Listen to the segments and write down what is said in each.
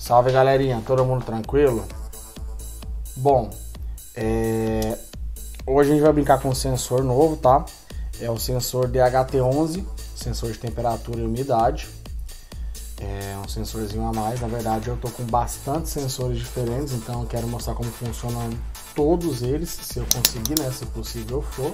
Salve galerinha, todo mundo tranquilo? Bom, hoje a gente vai brincar com um sensor novo, tá? É o sensor DHT11, sensor de temperatura e umidade. É um sensorzinho a mais, na verdade eu tô com bastante sensores diferentes, então eu quero mostrar como funcionam todos eles, se eu conseguir, né? Se possível for.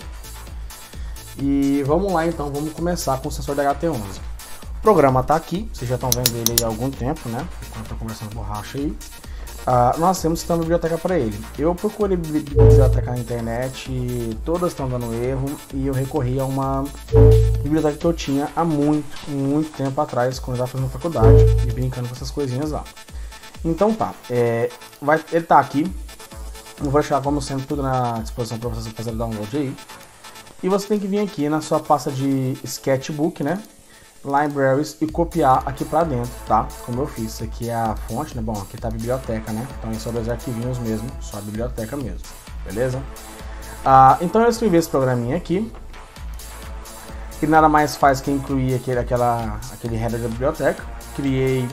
E vamos lá então, vamos começar com o sensor DHT11. O programa tá aqui, vocês já estão vendo ele aí há algum tempo, né? Enquanto eu tô conversando borracha aí. Nós temos uma biblioteca para ele. Eu procurei biblioteca na internet, todas estão dando erro, e eu recorri a uma biblioteca que eu tinha há muito tempo atrás, quando eu já fazendo faculdade, e brincando com essas coisinhas lá. Então tá, ele tá aqui, eu vou deixar como sempre tudo na disposição para vocês fazerem download aí. E você tem que vir aqui na sua pasta de Sketchbook, né? Libraries, e copiar aqui pra dentro, tá? Como eu fiz, isso aqui é a fonte, né? Bom, aqui tá a biblioteca, né? Então é só dois arquivinhos mesmo, só a biblioteca mesmo, beleza? Então eu escrevi esse programinha aqui, que nada mais faz que incluir aquele header da biblioteca. Criei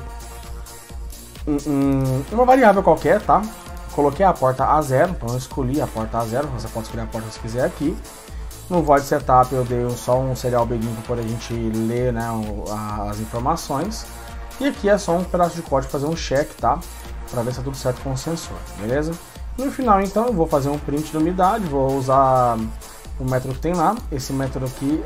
uma variável qualquer, tá? Coloquei a porta A0, então eu escolhi a porta A0, você pode escolher a porta se quiser aqui. No void setup eu dei só um serial begin para poder a gente ler, né, as informações. E aqui é só um pedaço de código fazer um check, tá? Para ver se tá tudo certo com o sensor, beleza? No final então eu vou fazer um print da umidade, vou usar o método que tem lá. Esse método aqui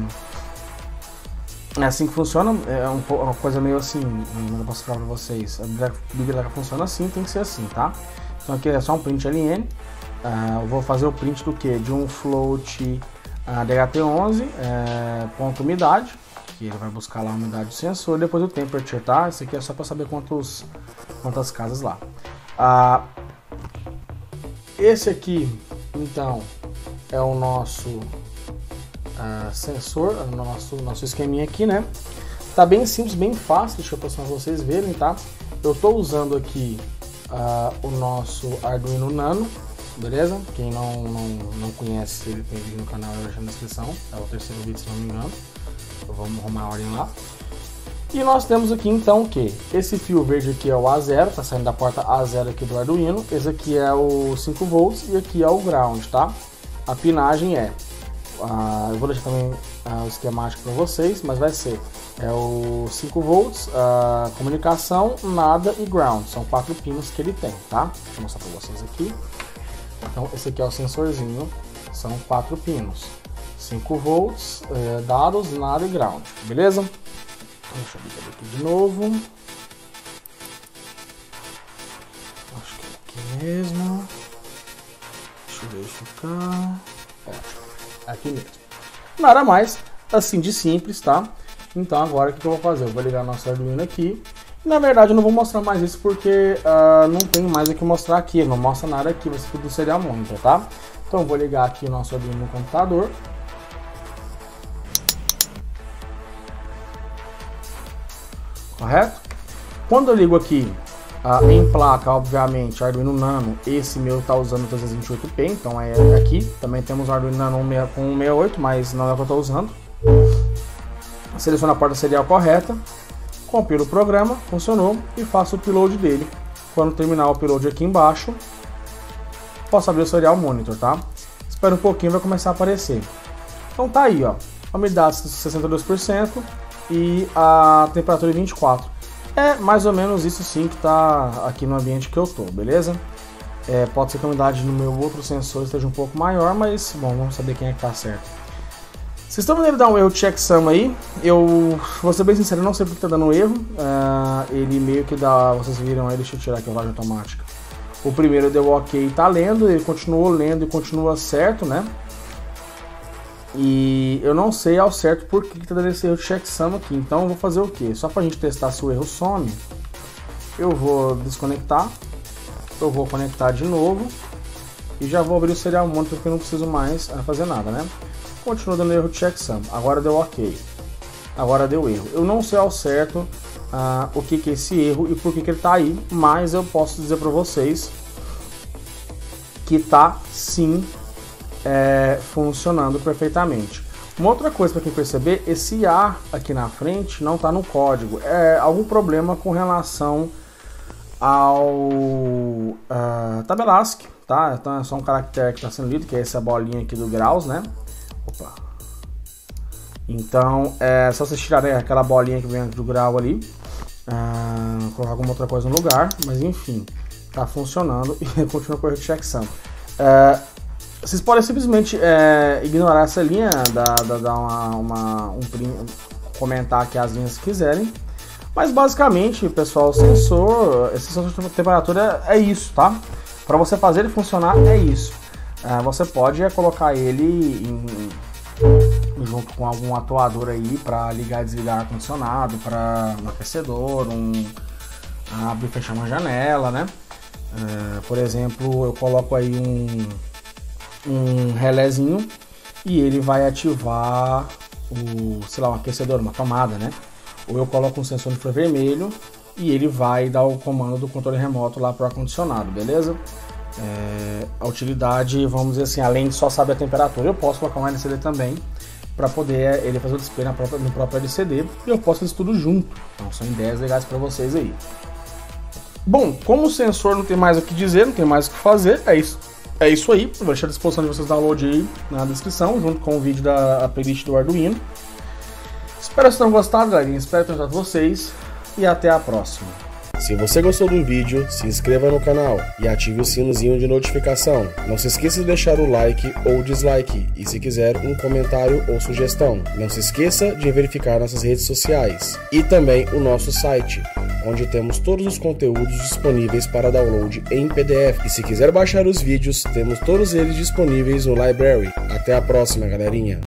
é assim que funciona, é uma coisa meio assim, não posso falar para vocês. A biblioteca funciona assim, tem que ser assim, tá? Então aqui é só um print ln. Eu vou fazer o print do que? De um float DHT11 ponto umidade, que ele vai buscar lá a umidade do sensor, e depois o temperature, tá? Isso aqui é só para saber quantas casas lá. Esse aqui, então, é o nosso sensor, o nosso esqueminha aqui, né? Tá bem simples, bem fácil, deixa eu passar para vocês verem, tá? Eu tô usando aqui o nosso Arduino Nano. Beleza? Quem não conhece, ele tem vídeo no canal, eu deixo na descrição. É o terceiro vídeo, se não me engano. Então vamos arrumar a ordem lá. E nós temos aqui então o que? Esse fio verde aqui é o A0, tá saindo da porta A0 aqui do Arduino. Esse aqui é o 5 volts e aqui é o ground, tá? A pinagem eu vou deixar também o esquemático para vocês, mas vai ser o 5 volts, comunicação, nada e ground. São 4 pinos que ele tem, tá? Deixa eu mostrar para vocês aqui. Então esse aqui é o sensorzinho, são 4 pinos, 5 volts, dados, nada e ground, beleza? Deixa eu ligar aqui de novo. Acho que é aqui mesmo. Deixa eu verificar. Aqui mesmo. Nada mais, assim de simples, tá? Então agora o que eu vou fazer? Eu vou ligar nosso Arduino aqui. Na verdade eu não vou mostrar mais isso porque não tem mais o que mostrar aqui, não mostra nada aqui, vai ser tudo serial monitor, tá? Então eu vou ligar aqui o nosso Arduino no computador. Correto? Quando eu ligo aqui em placa, obviamente, Arduino Nano, esse meu tá usando 328p, então é aqui. Também temos o Arduino Nano com 168, mas não é o que eu estou usando. Seleciono a porta serial correta. Compilo o programa, funcionou, e faço o upload dele. Quando terminar o upload aqui embaixo, posso abrir o serial monitor, tá? Espera um pouquinho, vai começar a aparecer. Então tá aí, ó, a umidade 62% e a temperatura 24. É mais ou menos isso sim que tá aqui no ambiente que eu tô, beleza? Pode ser que a umidade no meu outro sensor esteja um pouco maior, mas bom, vamos saber quem é que tá certo. Vocês estão vendo ele dar um erro checksum aí? Eu vou ser bem sincero, eu não sei porque tá dando erro. Ele meio que dá, vocês viram aí, deixa eu tirar aqui a rolagem automática. O primeiro deu ok, tá lendo, ele continuou lendo e continua certo, né? E eu não sei ao certo por que tá dando esse erro checksum aqui. Então eu vou fazer o que? Só pra gente testar se o erro some, eu vou desconectar, eu vou conectar de novo e já vou abrir o serial monitor porque eu não preciso mais fazer nada, né? Continua dando erro checksum, agora deu ok, agora deu erro. Eu não sei ao certo o que é esse erro e por que ele tá aí, mas eu posso dizer para vocês que tá sim funcionando perfeitamente. Uma outra coisa para quem perceber, esse A aqui na frente não está no código. É algum problema com relação ao tab ASCII, tá? Então é só um caractere que está sendo lido, que é essa bolinha aqui do graus, né? Opa. Então é só vocês tirarem aquela bolinha que vem do grau ali, colocar alguma outra coisa no lugar, mas enfim, tá funcionando e continua com o checksum. Vocês podem simplesmente ignorar essa linha, dar um print, comentar aqui as linhas se quiserem. Mas basicamente, pessoal, esse sensor de temperatura é isso, tá? Para você fazer ele funcionar é isso. Você pode colocar ele junto com algum atuador aí para ligar e desligar ar-condicionado, para um aquecedor, abrir e fechar uma janela, né? Por exemplo, eu coloco aí um relézinho e ele vai ativar um aquecedor, uma tomada, né? Ou eu coloco um sensor infravermelho e ele vai dar o comando do controle remoto lá para o ar-condicionado, beleza? A utilidade, vamos dizer assim, além de só saber a temperatura, eu posso colocar um LCD também para poder ele fazer o display no próprio LCD e eu posso fazer tudo junto. Então são ideias legais para vocês aí. Bom, como o sensor não tem mais o que dizer, não tem mais o que fazer, é isso aí. Eu vou deixar à disposição de vocês download aí na descrição, junto com o vídeo da playlist do Arduino. Espero que vocês tenham gostado, galerinha. Espero ter ajudado vocês e até a próxima. Se você gostou do vídeo, se inscreva no canal e ative o sinozinho de notificação. Não se esqueça de deixar o like ou dislike e, se quiser, um comentário ou sugestão. Não se esqueça de verificar nossas redes sociais e também o nosso site, onde temos todos os conteúdos disponíveis para download em PDF. E se quiser baixar os vídeos, temos todos eles disponíveis no Library. Até a próxima, galerinha!